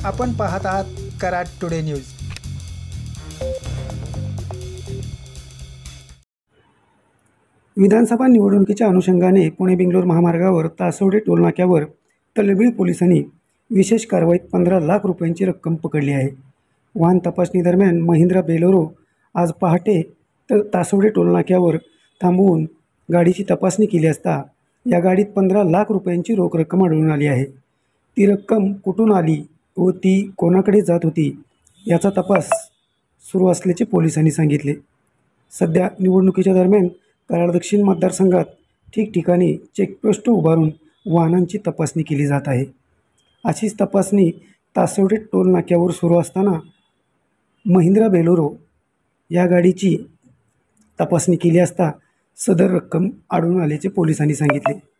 आपण पाहत आहात कराड टुडे न्यूज। विधानसभा निवडणुकीच्या अनुषंगाने पुणे बेंगलोर महामार्गावर तासवडे टोलनाक्यावर तळबिळ पोलिसांनी विशेष कारवाईत 15 लाख रुपयांची रक्कम पकडली आहे। वाहन तपासणी दरम्यान महिंद्रा बेलोरो आज पहाटे तासवडे टोलनाक्यावर थांबवून गाडीची तपासणी केली असता या गाडीत 15 लाख रुपयांची रोख रक्कम आढळून आली आहे। ती रक्कम कुठून आली व ती कोणाकडे जात होती याचा तपास सुरू असल्याचे पोलिसांनी सांगितले। सध्या निवडणुकीच्या दरम्यान कराड दक्षिण मतदारसंघात ठिकठिकाणी चेकपोस्ट उभारून वाहनांची तपासणी केली जात आहे। अशीच तपासणी तासवडे टोल नाक्यावर सुरू असताना महिंद्रा बेलोरो या गाडीची तपासणी केली असता सदर रक्कम आढळून आल्याचे पोलिसांनी सांगितले।